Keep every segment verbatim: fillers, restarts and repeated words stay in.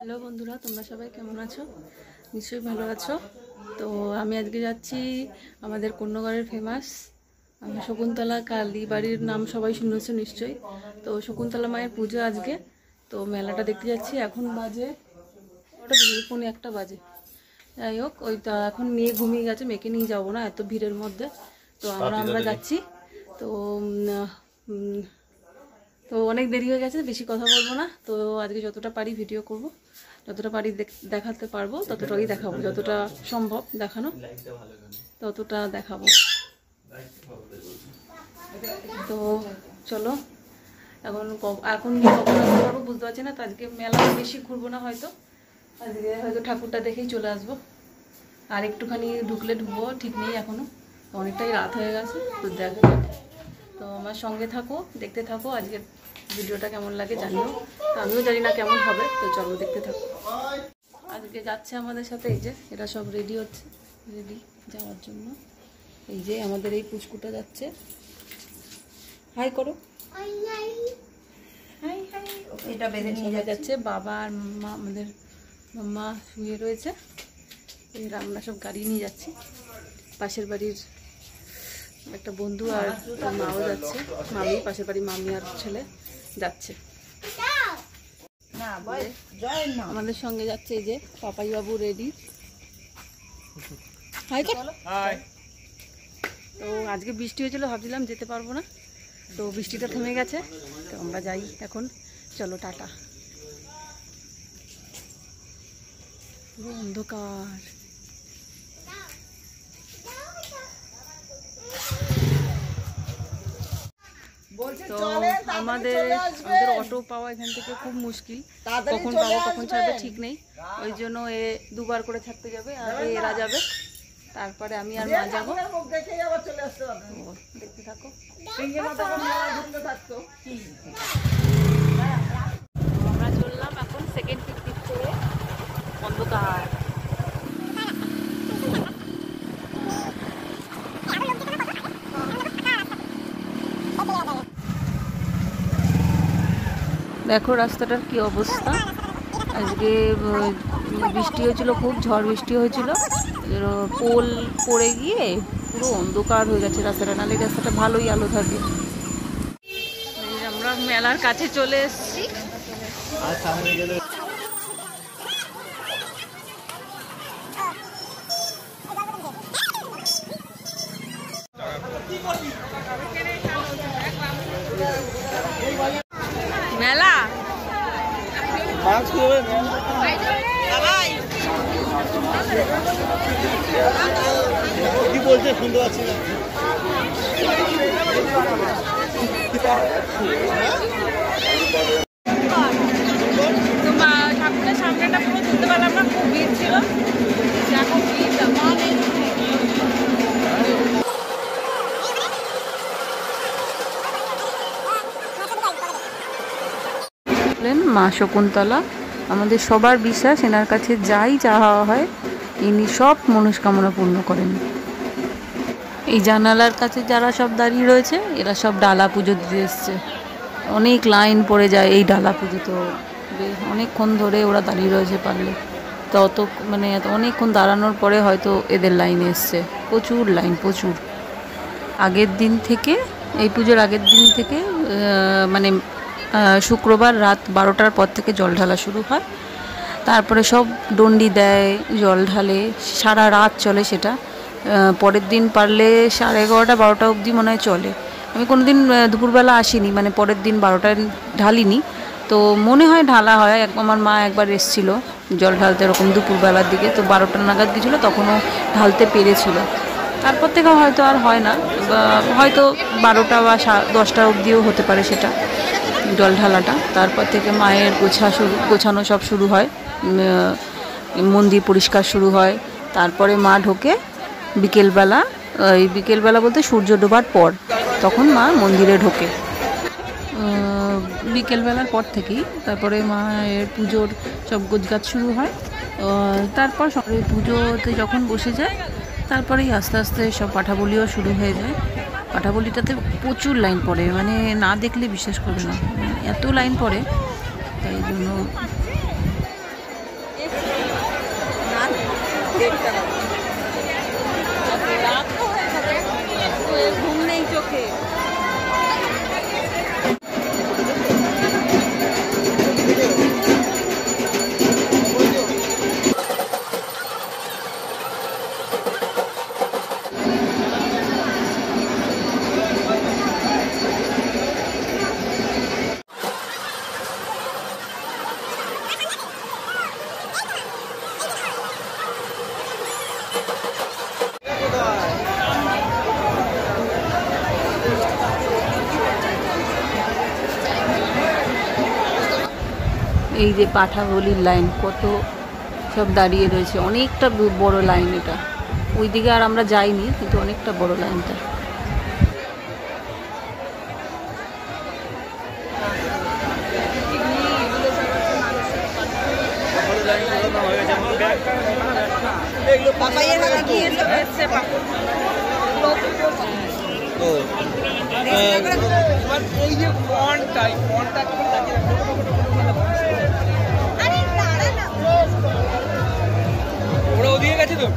Hello বন্ধুরা, তোমরা সবাই কেমন আছো? নিশ্চয়ই ভালো আছো। তো আমি আজকে যাচ্ছি আমাদের কন্যাগড়ের ফেমাস শকুন্তলা কালী বাড়ির, নাম সবাই শুনেছো নিশ্চয়ই। তো শকুন্তলা মায়ের পুজো আজকে, তো মেলাটা দেখতে যাচ্ছি। এখন বাজে ওটা পৌনে একটা বাজে। যাই হোক, ওই তা এখন মেয়ে ঘুমিয়ে গেছে, মেয়েকে নিয়ে যাবো না এত ভিড়ের মধ্যে। তো আমরা আমরা যাচ্ছি। তো তো অনেক দেরি হয়ে গেছে, বেশি কথা বলবো না। তো আজকে যতটা পারি ভিডিও করব, যতটা পারি দেখাতে পারবো ততটাই দেখাবো, যতটা সম্ভব দেখানো ততটা দেখাবো। তো চলো, এখন এখন কখন আসতে পারবো বুঝতে পারছি না। তো আজকে মেলা বেশি ঘুরবো না, হয়তো আজকে হয়তো ঠাকুরটা দেখেই চলে আসবো। আর একটুখানি ঢুকলে ঢুকবো, ঠিক নেই এখনো, অনেকটাই রাত হয়ে গেছে। তো দেখো, তো আমার সঙ্গে থাকো, দেখতে থাকো। আজকের ভিডিওটা কেমন লাগে জানিও, তো আমিও জানি না কেমন হবে। তো চলো দেখতে থাকো। আজকে যাচ্ছে আমাদের সাথে, এই যে এরা সব রেডি হচ্ছে, রেডি যাওয়ার জন্য। এই যে আমাদের এই পুচকুটা যাচ্ছে, হাই করো, হাই হাই। এটা বেঁধে নিয়ে যাচ্ছে বাবা আর মা, আমাদের মাম্মা শুয়ে রয়েছে। এই আমরা সব গাড়ি নিয়ে যাচ্ছি। পাশের বাড়ির একটা বন্ধু আর মাও যাচ্ছে, মামি, পাশের বাড়ির মামি আর ছেলে যাচ্ছে। আমাদের সঙ্গে যাচ্ছে এই যে পাপাই বাবু রেডি। হাই চলো। তো আজকে বৃষ্টি হয়েছিল, ভাবছিলাম যেতে পারবো না, তো বৃষ্টিটা থেমে গেছে। তো আমরা যাই এখন, চলো টাটা। পুরো অন্ধকার। তো আমাদের আমাদের অটো পাওয়া এখান থেকে খুব মুশকিল, কখন পাবো কখন ছাড়বে ঠিক নেই। ওই জন্য এ দুবার করে ছাড়তে যাবে, আগে এরা যাবে, তারপরে আমি আর মা যাবো। দেখতে থাকো। আমরা চললাম এখন সেকেন্ড পিকনিক করে। অন্ধকার, দেখো রাস্তাটার কি অবস্থা। আজকে বৃষ্টি হয়েছিল, খুব ঝড় বৃষ্টি হয়েছিল, পোল পড়ে গিয়ে পুরো অন্ধকার হয়ে গেছে রাস্তাটা, নাহলে রাস্তাটা ভালোই আলো থাকে। আমরা মেলার কাছে চলে এসেছি। মেলা কি বলছে শুনতে পাচ্ছি না। ঠাকুরের সামনেটা পুরো তুলতে পারলাম না, খুব ভিড় ছিল। এখন মা শকুন্তলা, আমাদের সবার বিশ্বাস, এনার কাছে যাই চাওয়া হয় ইনি সব মনস্কামনা পূর্ণ করেন। এই জানালার কাছে যারা সব দাঁড়িয়ে রয়েছে এরা সব ডালা পুজো দিতে এসছে। অনেক লাইন পড়ে যায় এই ডালা পুজো, তো অনেকক্ষণ ধরে ওরা দাঁড়িয়ে রয়েছে পারলে। তো অত মানে অনেকক্ষণ দাঁড়ানোর পরে হয়তো এদের লাইন এসছে। প্রচুর লাইন, প্রচুর। আগের দিন থেকে, এই পুজোর আগের দিন থেকে মানে শুক্রবার রাত বারোটার পর থেকে জল ঢালা শুরু হয়। তারপরে সব ডন্ডি দেয়, জল ঢালে, সারা রাত চলে সেটা। পরের দিন পারলে সাড়ে এগারোটা বারোটা অবধি মনে হয় চলে। আমি কোনো দিন দুপুরবেলা আসিনি, মানে পরের দিন বারোটায় ঢালিনি, তো মনে হয় ঢালা হয়। আমার মা একবার এসেছিল জল ঢালতে এরকম দুপুরবেলার দিকে, তো বারোটা নাগাদ গিয়েছিলো, তখনও ঢালতে পেরেছিল। তারপর থেকে হয়তো আর হয় না, বা হয়তো বারোটা বা দশটা অবধিও হতে পারে সেটা জল ঢালাটা। তারপর থেকে মায়ের গোছা শুরু গোছানো সব শুরু হয়, মন্দির পরিষ্কার শুরু হয়। তারপরে মা ঢোকে বিকেলবেলা, এই বিকেলবেলা বলতে সূর্য ডোবার পর, তখন মা মন্দিরে ঢোকে বিকেলবেলার পর থেকেই। তারপরে মায়ের পুজোর সব গোছগাছ শুরু হয়। তারপর সবাই পুজোতে যখন বসে যায়, তারপরেই আস্তে আস্তে সব পাঠাবলিও শুরু হয়ে যায়। পাঠাবলিটাতে প্রচুর লাইন পড়ে, মানে না দেখলে বিশ্বাস করবে না, এত লাইন পড়ে। তাই জন্য ঘুম নেই চোখে। এই যে পাঠাগলির লাইন, কত সব দাঁড়িয়ে রয়েছে, অনেকটা বড় লাইন এটা। ওইদিকে আর আমরা যাইনি, কিন্তু অনেকটা বড় লাইনটা। ওরা ওদিকে গেছে তো।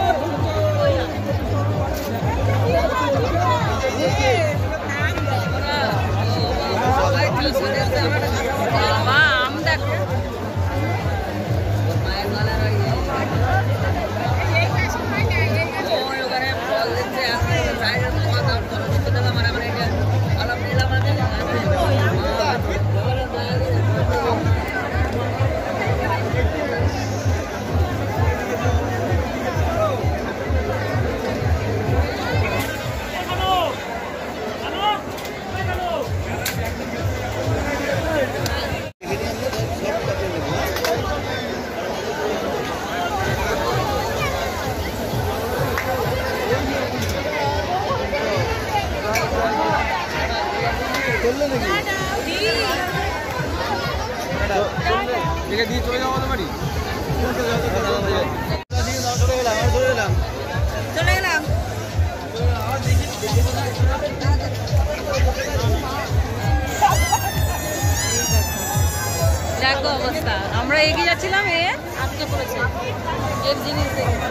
দিয়ে চলে যাবো আমাদের বাড়ি। চলে গেলাম। দেখো অবস্থা, আমরা এগিয়ে যাচ্ছিলাম, এ আটকে পড়েছে এর জিনিস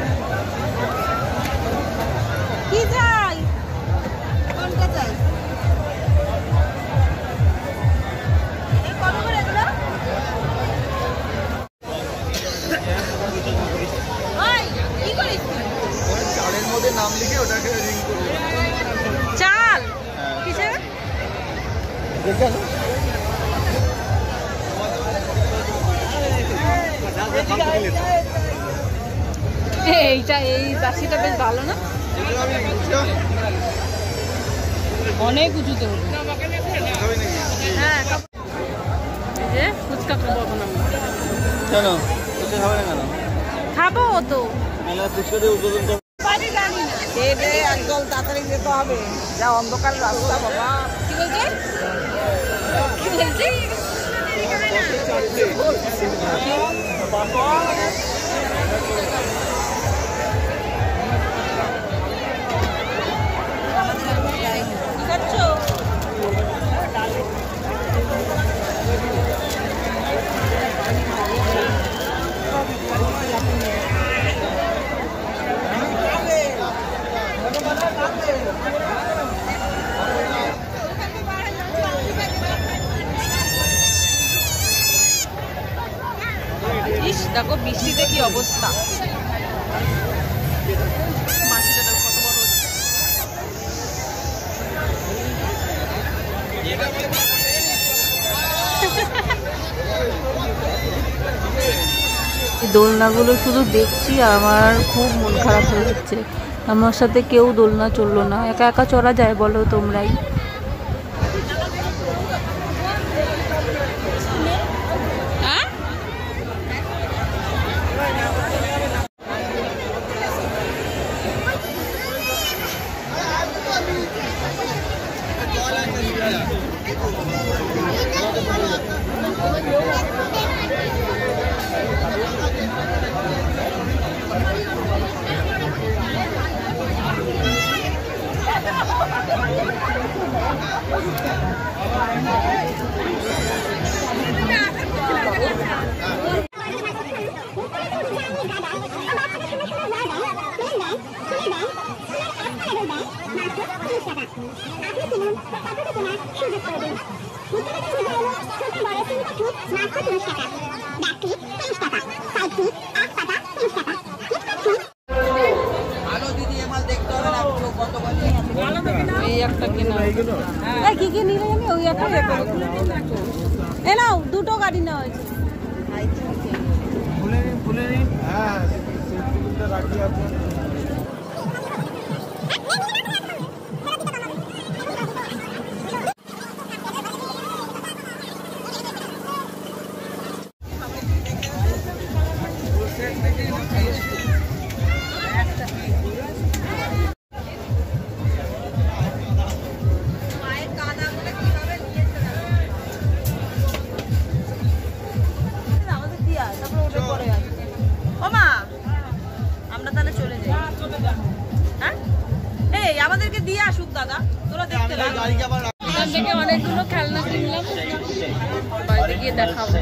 কি চাই, কোনটা চাই, কত করে এগুলো? কি করিস চালের মধ্যে নাম লিখে ওটাকে রিং করবো। চাল কিসে? এইটা এই রাশিটা বেশ ভালো না, অনেক উঁচুতে হবে। হ্যাঁ ফুচকা খাবো এখন আমরা। কেন ফুচকা খাবে না কেন? খাবো তো, ফুচকা দিয়ে উদ্বোধন করবো। একদল তাড়াতাড়ি যেতে হবে, যা অন্ধকার রাস্তা বাবা। কি বলছে কি বলছে? দেখো বৃষ্টিতে কি অবস্থা, মাছটা দেখো কত বড় হচ্ছে। দোলনাগুলো শুধু দেখছি আর আমার খুব মন খারাপ হয়ে যাচ্ছে। আমার সাথে কেউ দোলনা চললো না, একা একা চড়া যায় বলো তোমরাই? দেখো ইয়ে করে দিল। এ নাও দুটো গাড়ি নেওয়া হয়েছে। খুলে নিন খুলে নিন হ্যাঁ সেফটিটা রাখি আপনি আমরা তাহলে চলে যাই। হ্যাঁ এই আমাদেরকে দিয়ে আসুক দাদা, তোরা দেখতে লাগ। এখান থেকে অনেকগুলো খেলনা কিনলাম, বাড়িতে গিয়ে দেখাবো।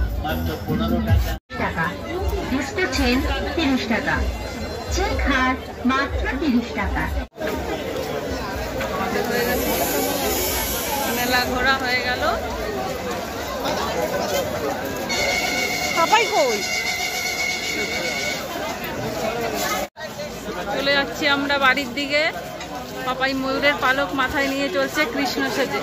টাকা বিস্কুট চেন তিরিশ টাকা, চেক হার মাত্র তিরিশ টাকা। মেলা ঘোরা হয়ে গেল। পাপাই কই? চলে যাচ্ছি আমরা বাড়ির দিকে। পাপাই ময়ূরের পালক মাথায় নিয়ে চলছে কৃষ্ণ সেজে।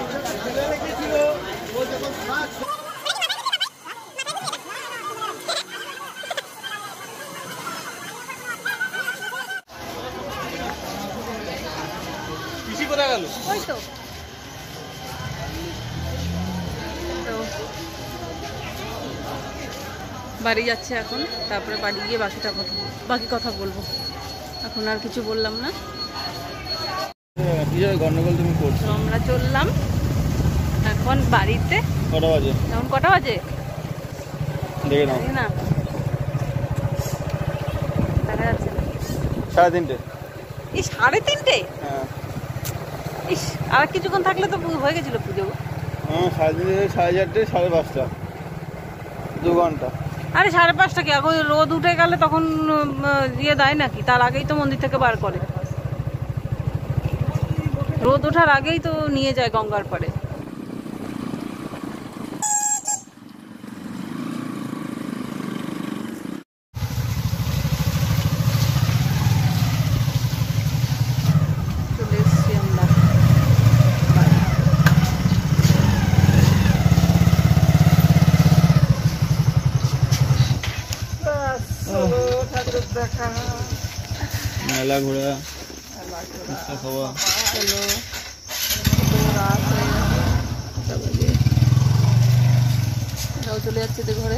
পিসি কোথায় গেল? ওই তো তো বাড়ি যাচ্ছে এখন, তারপরে বাড়ি গিয়ে বাকিটা কথা বাকি কথা বলবো। এখন আর কিছু বললাম না। কি জানি গন্ডগোল তুমি করছো। তো আমরা চললাম এখন বাড়িতে। কটা বাজে? এখন কটা বাজে দেখে নাও। জানি না, দেখা যাচ্ছে না। সাড়ে তিনটে। এই সাড়ে তিনটে? হ্যাঁ ইস আর কিছুক্ষণ থাকলে তো হয়ে গেছিল পুজো। হ্যাঁ সাড়ে তিনটে সাড়ে চারটে সাড়ে পাঁচটা, দু ঘন্টা। আরে সাড়ে পাঁচটা কি, এখন রোদ উঠে গেলে তখন ইয়ে দেয় নাকি? তার আগেই তো মন্দির থেকে বার করে। রোদ ওঠার আগেই তো নিয়ে যায় গঙ্গার পাড়ে। চলে এসছি আমরা। মেলা ঘোরা, ফুচকা খাওয়া। চলো, রাত হয়ে গেছে। এরাও চলে যাচ্ছে তো ঘরে।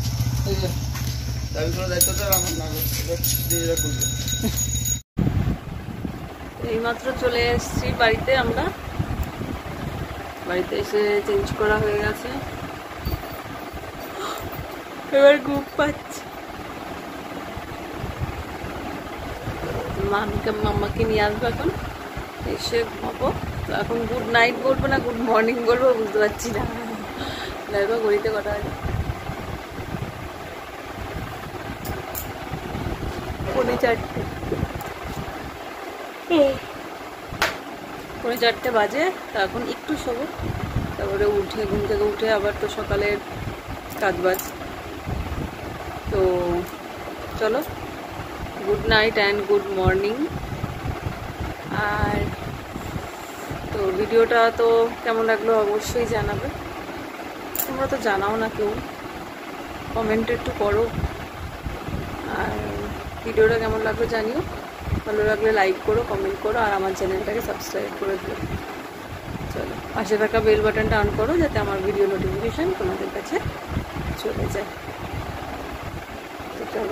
এইমাত্র চলে এসেছি বাড়িতে আমরা। বাড়িতে এসে চেঞ্জ করা হয়ে গেছে, এবার ঘুম পাচ্ছি। মামিকে মাম্মাকে নিয়ে আসবো এখন, এসে ঘুমাবো। তো এখন গুড নাইট বলবো না গুড মর্নিং বলবো বুঝতে পারছি না। দেখো ঘড়িতে কটা আছে, পৌনে চারটে পৌনে চারটে বাজে। তা এখন একটু শোবো, তারপরে উঠে ঘুম থেকে উঠে আবার তো সকালের কাজ বাজ। তো চলো, good night and good morning. আর তো ভিডিওটা তো কেমন লাগলো অবশ্যই জানাবে। তোমরা তো জানাও না কেউ, কমেন্ট একটু করো। আর ভিডিওটা কেমন লাগলো জানিও, ভালো লাগলে লাইক করো, কমেন্ট করো, আর আমার চ্যানেলটাকে সাবস্ক্রাইব করে দিও। চলো, পাশে থাকা বেল বাটনটা অন করো যাতে আমার ভিডিও নোটিফিকেশান তোমাদের কাছে চলে যায়। তো চলো,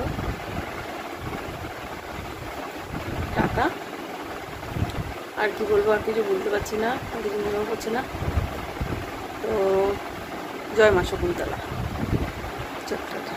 টাটা। আর কি বলবো, আর কিছু বলতে পারছি না, আর কিছু মনেও করছে না। তো জয় মা শকুন্তলা। চল টাটা।